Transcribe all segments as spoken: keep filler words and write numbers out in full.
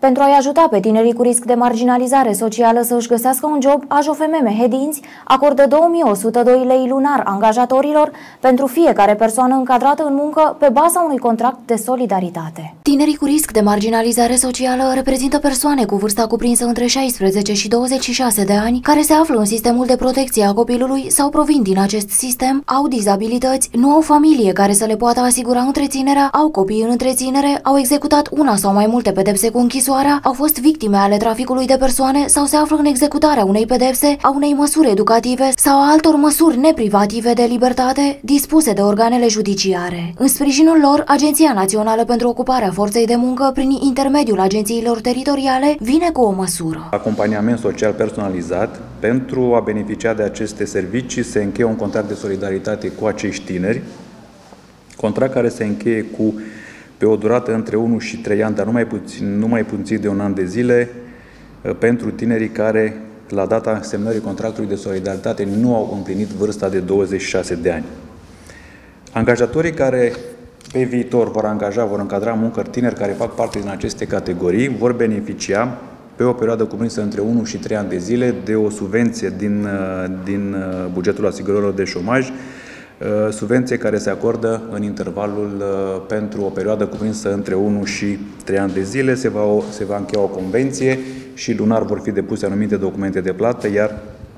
Pentru a-i ajuta pe tinerii cu risc de marginalizare socială să își găsească un job, A J O F M Mehedinți acordă două mii o sută doi lei lunar angajatorilor pentru fiecare persoană încadrată în muncă pe baza unui contract de solidaritate. Tinerii cu risc de marginalizare socială reprezintă persoane cu vârsta cuprinsă între șaisprezece și douăzeci și șase de ani, care se află în sistemul de protecție a copilului sau provin din acest sistem, au dizabilități, nu au familie care să le poată asigura întreținerea, au copii în întreținere, au executat una sau mai multe pedepse cu închisoarea, au fost victime ale traficului de persoane sau se află în executarea unei pedepse, a unei măsuri educative sau a altor măsuri neprivative de libertate dispuse de organele judiciare. În sprijinul lor, Agenția Națională pentru Ocuparea Forței de Muncă, prin intermediul agențiilor teritoriale, vine cu o măsură. Acompaniament social personalizat. Pentru a beneficia de aceste servicii se încheie un contract de solidaritate cu acești tineri, contract care se încheie cu pe o durată între unu și trei ani, dar nu mai puțin, nu mai puțin de un an de zile, pentru tinerii care, la data semnării contractului de solidaritate, nu au împlinit vârsta de douăzeci și șase de ani. Angajatorii care pe viitor vor angaja, vor încadra în muncă tineri care fac parte din aceste categorii, vor beneficia pe o perioadă cuprinsă între unu și trei ani de zile de o subvenție din, din bugetul asigurărilor de șomaj, subvenție care se acordă în intervalul pentru o perioadă cuprinsă între unu și trei ani de zile. Se va, se va încheia o convenție și lunar vor fi depuse anumite documente de plată, iar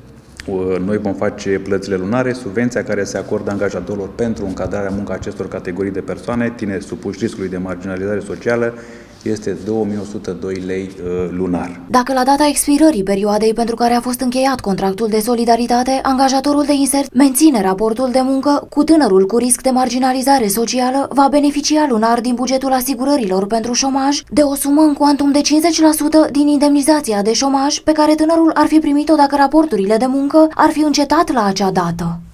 noi vom face plățile lunare, subvenția care se acordă angajatorilor pentru încadrarea muncă acestor categorii de persoane, tineri supuși riscului de marginalizare socială, este două mii o sută doi lei uh, lunar. Dacă la data expirării perioadei pentru care a fost încheiat contractul de solidaritate, angajatorul de insert menține raportul de muncă cu tânărul cu risc de marginalizare socială, va beneficia lunar din bugetul asigurărilor pentru șomaj de o sumă în cuantum de cincizeci la sută din indemnizația de șomaj pe care tânărul ar fi primit-o dacă raporturile de muncă ar fi încetat la acea dată.